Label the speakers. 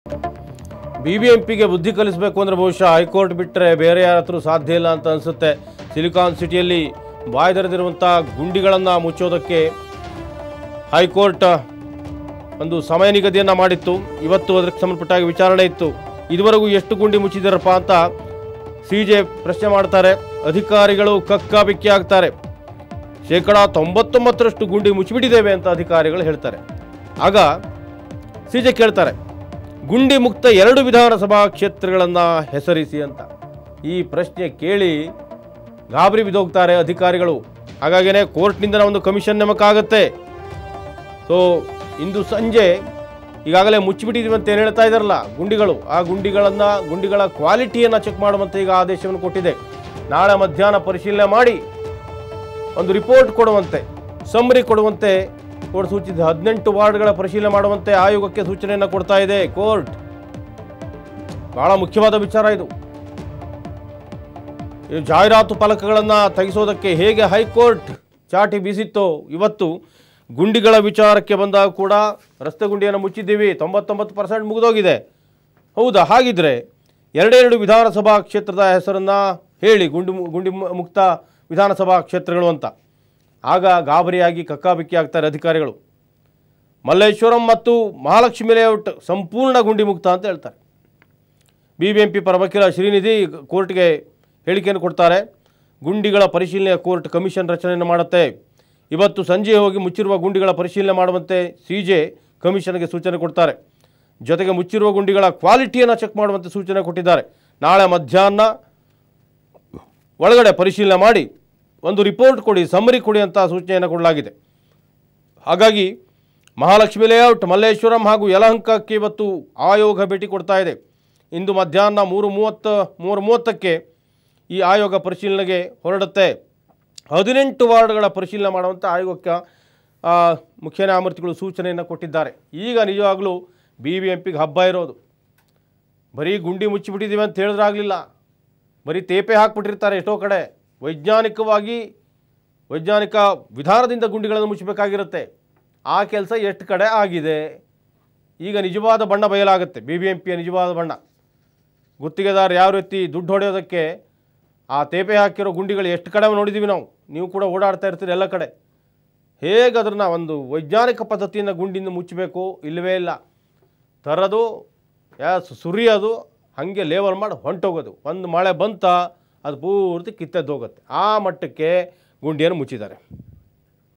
Speaker 1: BBMPಗೆ ಬುದ್ಧಿ ಕಲಿಸಬೇಕು ಅಂದರೆ ಬಹುಶಃ ಹೈಕೋರ್ಟ್ ಬಿಟ್ಟರೆ ಬೇರೆ ಯಾರ ಹತ್ರ ಸಾಧ್ಯ ಇಲ್ಲ ಅಂತ ಅನಿಸುತ್ತೆ. ಸಿಲಿಕಾನ್ ಸಿಟಿಯಲ್ಲಿ ಬಾಯ್ದರೆದಿರುವಂಥ ಗುಂಡಿಗಳನ್ನು ಮುಚ್ಚೋದಕ್ಕೆ ಹೈಕೋರ್ಟ್ ಒಂದು ಸಮಯ ನಿಗದಿಯನ್ನು ಮಾಡಿತ್ತು. ಇವತ್ತು ಅದಕ್ಕೆ ಸಂಬಂಧಪಟ್ಟಾಗ ವಿಚಾರಣೆ ಇತ್ತು. ಇದುವರೆಗೂ ಎಷ್ಟು ಗುಂಡಿ ಮುಚ್ಚಿದಾರಪ್ಪ ಅಂತ CJ ಪ್ರಶ್ನೆ ಮಾಡ್ತಾರೆ. ಅಧಿಕಾರಿಗಳು ಕಕ್ಕಾಬಿಕ್ಕಿ ಆಗ್ತಾರೆ. 99% ಗುಂಡಿ ಮುಚ್ಚಿಬಿಟ್ಟಿದ್ದೇವೆ ಅಂತ ಅಧಿಕಾರಿಗಳು ಹೇಳ್ತಾರೆ. ಆಗ CJ ಕೇಳ್ತಾರೆ, ಗುಂಡಿ ಮುಕ್ತ 2 ವಿಧಾನಸಭಾ ಕ್ಷೇತ್ರಗಳನ್ನು ಹೆಸರಿಸಿ ಅಂತ. ಈ ಪ್ರಶ್ನೆ ಕೇಳಿ ಗಾಬರಿ ಬಿದ್ದೋಗ್ತಾರೆ ಅಧಿಕಾರಿಗಳು. ಹಾಗಾಗಿನೇ ಕೋರ್ಟ್ನಿಂದ ಒಂದು ಕಮಿಷನ್ ನೇಮಕ ಆಗುತ್ತೆ. ಸೊ ಇಂದು ಸಂಜೆ ಈಗಾಗಲೇ ಮುಚ್ಚಿಬಿಟ್ಟಿದ್ದೀವಿ ಅಂತ ಏನು ಹೇಳ್ತಾ ಇದ್ದಾರಲ್ಲ ಗುಂಡಿಗಳು, ಆ ಗುಂಡಿಗಳ ಕ್ವಾಲಿಟಿಯನ್ನು ಚೆಕ್ ಮಾಡುವಂತೆ ಈಗ ಆದೇಶವನ್ನು ಕೊಟ್ಟಿದೆ. ನಾಳೆ ಮಧ್ಯಾಹ್ನ ಪರಿಶೀಲನೆ ಮಾಡಿ ಒಂದು ರಿಪೋರ್ಟ್ ಕೊಡುವಂತೆ, ಸಮ್ಮರಿ ಕೊಡುವಂತೆ ಕೋರ್ಟ್ ಸೂಚಿಸಿದೆ. 18 ವಾರ್ಡ್ಗಳ ಪರಿಶೀಲನೆ ಮಾಡುವಂತೆ ಆಯೋಗಕ್ಕೆ ಸೂಚನೆಯನ್ನು ಕೊಡ್ತಾ ಇದೆ ಕೋರ್ಟ್. ಬಹಳ ಮುಖ್ಯವಾದ ವಿಚಾರ ಇದು. ಜಾಹೀರಾತು ಫಲಕಗಳನ್ನು ತೆಗೆಸೋದಕ್ಕೆ ಹೇಗೆ ಹೈಕೋರ್ಟ್ ಚಾಟಿ ಬೀಸಿತ್ತೋ, ಇವತ್ತು ಗುಂಡಿಗಳ ವಿಚಾರಕ್ಕೆ ಬಂದಾಗ ಕೂಡ ರಸ್ತೆ ಗುಂಡಿಯನ್ನು ಮುಚ್ಚಿದ್ದೀವಿ, 99% ಮುಗಿದೋಗಿದೆ. ಹೌದಾ? ಹಾಗಿದ್ರೆ 2 ವಿಧಾನಸಭಾ ಕ್ಷೇತ್ರದ ಹೆಸರನ್ನು ಹೇಳಿ, ಗುಂಡಿ ಮುಕ್ತ ವಿಧಾನಸಭಾ ಕ್ಷೇತ್ರಗಳು ಅಂತ. ಆಗ ಗಾಬರಿಯಾಗಿ ಕಕ್ಕಾಬಿಕ್ಕಿ ಆಗ್ತಾರೆ ಅಧಿಕಾರಿಗಳು. ಮಲ್ಲೇಶ್ವರಂ ಮತ್ತು ಮಹಾಲಕ್ಷ್ಮಿ ಲೇಔಟ್ ಸಂಪೂರ್ಣ ಗುಂಡಿ ಮುಕ್ತ ಅಂತ ಹೇಳ್ತಾರೆ. BBMP ಪರ ವಕೀಲ ಶ್ರೀನಿಧಿ ಕೋರ್ಟ್ಗೆ ಹೇಳಿಕೆಯನ್ನು ಕೊಡ್ತಾರೆ. ಗುಂಡಿಗಳ ಪರಿಶೀಲನೆಯ ಕೋರ್ಟ್ ಕಮಿಷನ್ ರಚನೆಯನ್ನು ಮಾಡುತ್ತೆ. ಇವತ್ತು ಸಂಜೆ ಹೋಗಿ ಮುಚ್ಚಿರುವ ಗುಂಡಿಗಳ ಪರಿಶೀಲನೆ ಮಾಡುವಂತೆ CJ ಕಮಿಷನ್ಗೆ ಸೂಚನೆ ಕೊಡ್ತಾರೆ. ಜೊತೆಗೆ ಮುಚ್ಚಿರುವ ಗುಂಡಿಗಳ ಕ್ವಾಲಿಟಿಯನ್ನು ಚೆಕ್ ಮಾಡುವಂತೆ ಸೂಚನೆ ಕೊಟ್ಟಿದ್ದಾರೆ. ನಾಳೆ ಮಧ್ಯಾಹ್ನ ಒಳಗಡೆ ಪರಿಶೀಲನೆ ಮಾಡಿ ಒಂದು ರಿಪೋರ್ಟ್ ಕೊಡಿ, ಸಮ್ಮರಿ ಕೊಡಿ ಅಂತ ಸೂಚನೆಯನ್ನು ಕೊಡಲಾಗಿದೆ. ಹಾಗಾಗಿ ಮಹಾಲಕ್ಷ್ಮಿ ಲೇಔಟ್, ಮಲ್ಲೇಶ್ವರಂ ಹಾಗೂ ಯಲಹಂಕಕ್ಕೆ ಇವತ್ತು ಆಯೋಗ ಭೇಟಿ ಕೊಡ್ತಾ ಇದೆ. ಇಂದು ಮಧ್ಯಾಹ್ನ 3:30ಕ್ಕೆ ಈ ಆಯೋಗ ಪರಿಶೀಲನೆಗೆ ಹೊರಡುತ್ತೆ. 18 ವಾರ್ಡ್ಗಳ ಪರಿಶೀಲನೆ ಮಾಡುವಂಥ ಆಯೋಗಕ್ಕೆ ಮುಖ್ಯ ನ್ಯಾಯಮೂರ್ತಿಗಳು ಸೂಚನೆಯನ್ನು ಕೊಟ್ಟಿದ್ದಾರೆ. ಈಗ ನಿಜವಾಗಲೂ BBMPಗೆ ಹಬ್ಬ ಇರೋದು. ಬರೀ ಗುಂಡಿ ಮುಚ್ಚಿಬಿಟ್ಟಿದ್ದೀವಿ ಅಂತ ಹೇಳಿದ್ರಾಗಲಿಲ್ಲ, ಬರೀ ತೇಪೆ ಹಾಕಿಬಿಟ್ಟಿರ್ತಾರೆ ಎಷ್ಟೋ ಕಡೆ. ವೈಜ್ಞಾನಿಕ ವಿಧಾನದಿಂದ ಗುಂಡಿಗಳನ್ನು ಮುಚ್ಚಬೇಕಾಗಿರುತ್ತೆ. ಆ ಕೆಲಸ ಎಷ್ಟು ಕಡೆ ಆಗಿದೆ. ಈಗ ನಿಜವಾದ ಬಣ್ಣ ಬಯಲಾಗುತ್ತೆ. BBMPಯ ನಿಜವಾದ ಬಣ್ಣ. ಗುತ್ತಿಗೆದಾರ ಯಾವ ರೀತಿ ದುಡ್ಡು ಹೊಡೆಯೋದಕ್ಕೆ ಆ ತೇಪೆ ಹಾಕಿರೋ ಗುಂಡಿಗಳು ಎಷ್ಟು ಕಡೆ ನೋಡಿದ್ದೀವಿ ನಾವು. ನೀವು ಕೂಡ ಓಡಾಡ್ತಾ ಇರ್ತೀರಿ ಎಲ್ಲ ಕಡೆ. ಹೇಗೆ ಅದನ್ನು ಒಂದು ವೈಜ್ಞಾನಿಕ ಪದ್ಧತಿಯಿಂದ ಗುಂಡಿಯಿಂದ ಮುಚ್ಚಬೇಕು, ಇಲ್ಲವೇ ಇಲ್ಲ. ತರೋದು ಸುರಿಯೋದು, ಹಾಗೆ ಲೇವಲ್ ಮಾಡಿ ಹೊಂಟೋಗೋದು. ಒಂದು ಮಳೆ ಬಂತ ಅದು ಪೂರ್ತಿ ಕಿತ್ತೆದ್ದು ಹೋಗುತ್ತೆ. ಆ ಮಟ್ಟಕ್ಕೆ ಗುಂಡಿಯನ್ನು ಮುಚ್ಚಿದ್ದಾರೆ.